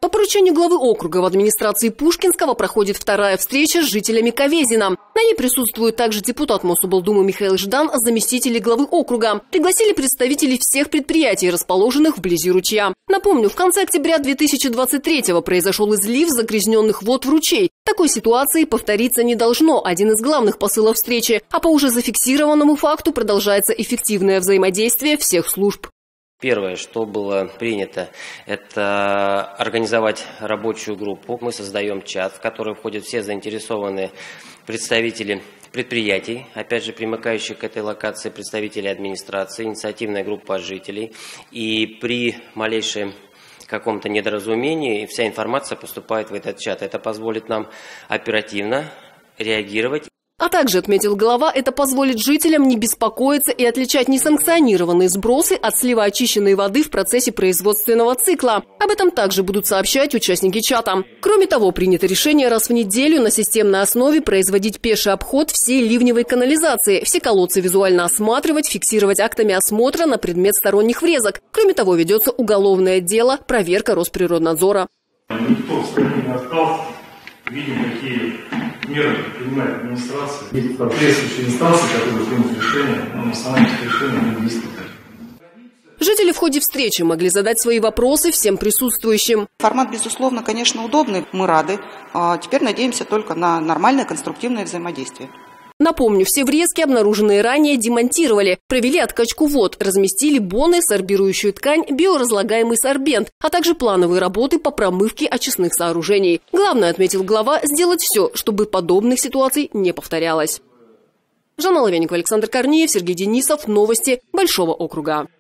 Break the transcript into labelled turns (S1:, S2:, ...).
S1: По поручению главы округа в администрации Пушкинского проходит вторая встреча с жителями Ковезина. На ней присутствует также депутат Мособлдумы Михаил Ждан, заместители главы округа. Пригласили представителей всех предприятий, расположенных вблизи ручья. Напомню, в конце октября 2023-го произошел излив загрязненных вод в ручей. Такой ситуации повториться не должно. Один из главных посылов встречи. А по уже зафиксированному факту продолжается эффективное взаимодействие всех служб.
S2: Первое, что было принято, это организовать рабочую группу. Мы создаем чат, в который входят все заинтересованные представители предприятий, опять же, примыкающих к этой локации, представители администрации, инициативная группа жителей. И при малейшем каком-то недоразумении вся информация поступает в этот чат. Это позволит нам оперативно реагировать.
S1: А также, отметил глава, это позволит жителям не беспокоиться и отличать несанкционированные сбросы от слива очищенной воды в процессе производственного цикла. Об этом также будут сообщать участники чата. Кроме того, принято решение раз в неделю на системной основе производить пеший обход всей ливневой канализации, все колодцы визуально осматривать, фиксировать актами осмотра на предмет сторонних врезок. Кроме того, ведется уголовное дело, проверка Росприроднадзора.
S3: Никто в стране не остался. Видим, какие меры принимает администрация. И соответствующие инстанции, которые примут решение, на основании этих решений будут действовать.
S1: Жители в ходе встречи могли задать свои вопросы всем присутствующим.
S4: Формат, безусловно, конечно, удобный. Мы рады. Теперь надеемся только на нормальное конструктивное взаимодействие.
S1: Напомню, все врезки, обнаруженные ранее, демонтировали, провели откачку вод, разместили боны, сорбирующую ткань, биоразлагаемый сорбент, а также плановые работы по промывке очистных сооружений. Главное, отметил глава, сделать все, чтобы подобных ситуаций не повторялось. Жанна Лавенникова, Александр Корнеев, Сергей Денисов. Новости Большого округа.